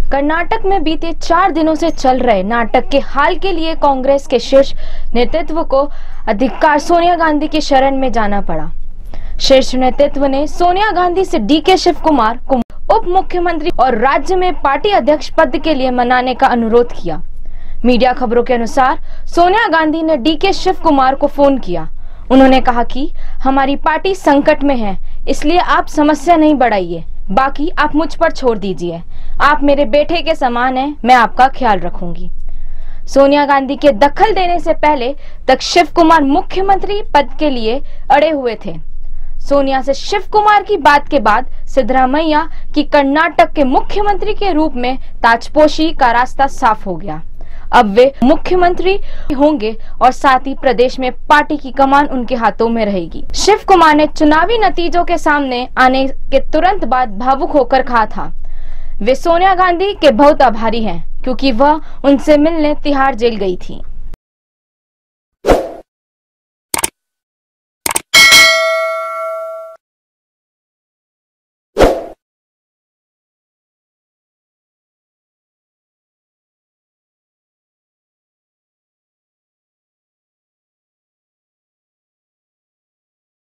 कर्नाटक में बीते 4 दिनों से चल रहे नाटक के हाल के लिए कांग्रेस के शीर्ष नेतृत्व को अधिकार सोनिया गांधी की शरण में जाना पड़ा। शीर्ष नेतृत्व ने सोनिया गांधी से डीके शिव कुमार को उप मुख्यमंत्री और राज्य में पार्टी अध्यक्ष पद के लिए मनाने का अनुरोध किया। मीडिया खबरों के अनुसार सोनिया गांधी ने डीके शिव कुमार को फोन किया। उन्होंने कहा कि हमारी पार्टी संकट में है, इसलिए आप समस्या नहीं बढ़ाइए, बाकी आप मुझ पर छोड़ दीजिए। आप मेरे बेटे के समान हैं, मैं आपका ख्याल रखूंगी। सोनिया गांधी के दखल देने से पहले तक शिव कुमार मुख्यमंत्री पद के लिए अड़े हुए थे। सोनिया से शिव कुमार की बात के बाद सिद्धरामैया की कर्नाटक के मुख्यमंत्री के रूप में ताजपोशी का रास्ता साफ हो गया। अब वे मुख्यमंत्री होंगे और साथ ही प्रदेश में पार्टी की कमान उनके हाथों में रहेगी। शिव कुमार ने चुनावी नतीजों के सामने आने के तुरंत बाद भावुक होकर कहा था, वे सोनिया गांधी के बहुत आभारी हैं क्योंकि वह उनसे मिलने तिहाड़ जेल गई थी।